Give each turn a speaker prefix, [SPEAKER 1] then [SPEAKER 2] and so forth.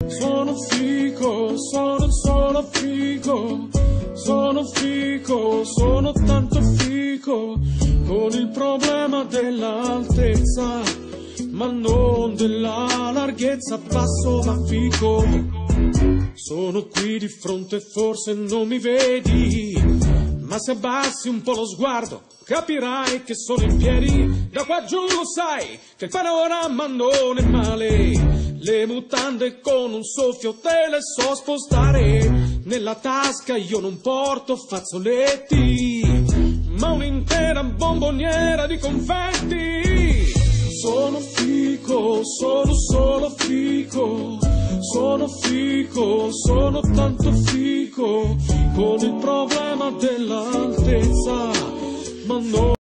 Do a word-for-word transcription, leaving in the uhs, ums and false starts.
[SPEAKER 1] Sono fico, sono solo fico, sono fico, sono tanto fico, con il problema dell'altezza, ma non della larghezza, passo ma fico. Sono qui di fronte, forse non mi vedi, ma se abbassi un po' lo sguardo capirai che sono in piedi. Da qua giù lo sai che il panorama non è male, le mutande con un soffio te le so spostare. Nella tasca io non porto fazzoletti, ma un'intera bomboniera di confetti. Sono fico, sono solo fico, sono fico, sono tanto fico, con il problema dell'altezza, ma non